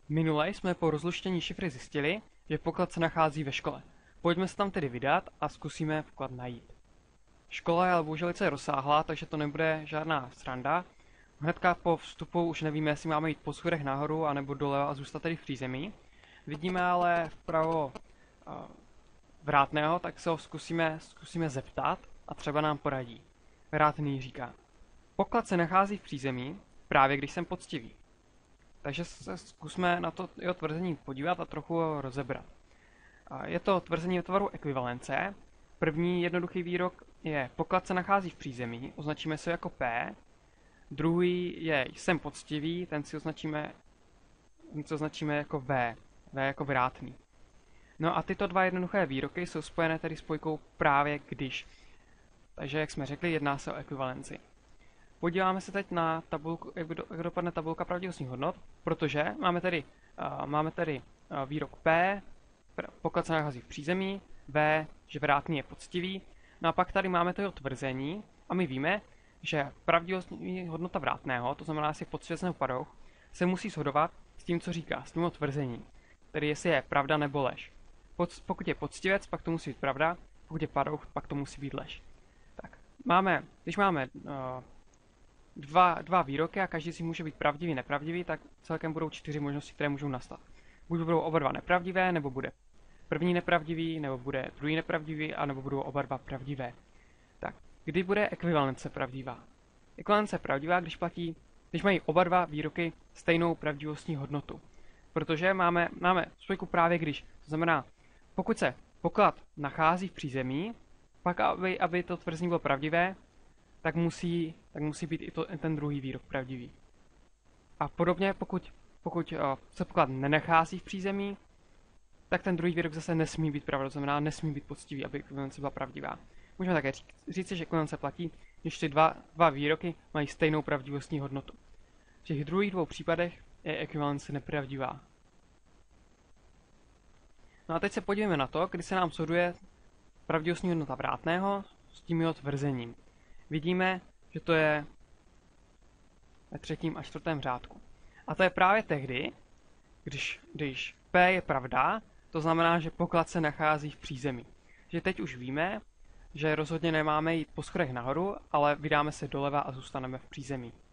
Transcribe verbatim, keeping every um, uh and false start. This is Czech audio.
Minule jsme po rozluštění šifry zjistili, že poklad se nachází ve škole. Pojďme se tam tedy vydat a zkusíme vklad najít. Škola je ale bohužel velice rozsáhlá, takže to nebude žádná sranda. Hnedka po vstupu už nevíme, jestli máme jít po schodech nahoru anebo doleva a zůstat tedy v přízemí. Vidíme ale vpravo uh, vrátného, tak se ho zkusíme, zkusíme zeptat a třeba nám poradí. Vrátný říká: poklad se nachází v přízemí, právě když jsem poctivý. Takže se zkusme na to jeho tvrzení podívat a trochu ho rozebrat. Je to tvrzení o tvaru ekvivalence. První jednoduchý výrok je: poklad se nachází v přízemí, označíme se jako P. Druhý je: jsem poctivý, ten si označíme, ten si označíme jako V. V jako vrátný. No a tyto dva jednoduché výroky jsou spojené tedy spojkou právě když. Takže jak jsme řekli, jedná se o ekvivalenci. Podíváme se teď na tabulku, jak, do, jak dopadne tabulka pravdivostních hodnot, protože máme tedy, uh, máme tedy uh, výrok P, poklad se nachází v přízemí, V, že vrátný je poctivý, no a pak tady máme to jeho tvrzení a my víme, že pravdivostní hodnota vrátného, to znamená asi poctivecného padouch, se musí shodovat s tím, co říká, s tím tvrzením, tedy jestli je pravda nebo lež. Pod, pokud je poctivec, pak to musí být pravda, pokud je padouch, pak to musí být lež. Tak, máme, když máme uh, Dva, dva výroky a každý si může být pravdivý, nepravdivý, tak celkem budou čtyři možnosti, které můžou nastat. Buď budou oba dva nepravdivé, nebo bude první nepravdivý, nebo bude druhý nepravdivý, a nebo budou oba dva pravdivé. Tak, kdy bude ekvivalence pravdivá? Ekvivalence pravdivá, když platí, když mají oba dva výroky stejnou pravdivostní hodnotu. Protože máme, máme spojku právě když. To znamená, pokud se poklad nachází v přízemí, pak aby, aby to tvrzení bylo pravdivé, tak musí, tak musí být i to, ten druhý výrok pravdivý. A podobně, pokud, pokud uh, se poklad nenachází v přízemí, tak ten druhý výrok zase nesmí být pravda, to znamená nesmí být poctivý, aby ekvivalence byla pravdivá. Můžeme také říct, že ekvivalence platí, když ty dva, dva výroky mají stejnou pravdivostní hodnotu. V těch druhých dvou případech je ekvivalence nepravdivá. No a teď se podívejme na to, kdy se nám shoduje pravdivostní hodnota vrátného s tím jeho tvrzením. Vidíme, že to je ve třetím a čtvrtém řádku. A to je právě tehdy, když, když P je pravda, to znamená, že poklad se nachází v přízemí. Že teď už víme, že rozhodně nemáme jít po schodech nahoru, ale vydáme se doleva a zůstaneme v přízemí.